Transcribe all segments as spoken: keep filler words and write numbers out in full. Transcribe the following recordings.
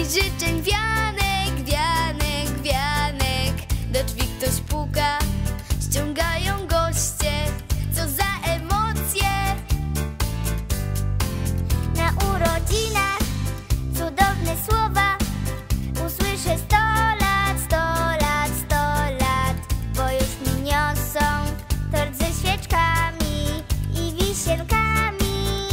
I życzeń wianek, wianek, wianek. Do drzwi ktoś puka, ściągają goście. Co za emocje! Na urodzinach cudowne słowa usłyszę sto lat, sto lat, sto lat. Bo już mi niosą tort ze świeczkami i wisienkami.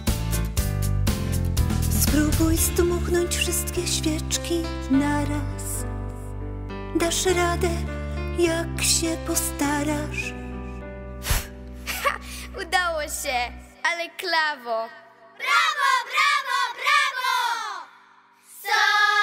Spróbuj zdmuchnąć wszystkie świeczki naraz. Dasz radę, jak się postarasz. Ha! Udało się, ale klawo. Brawo, brawo, brawo! Sto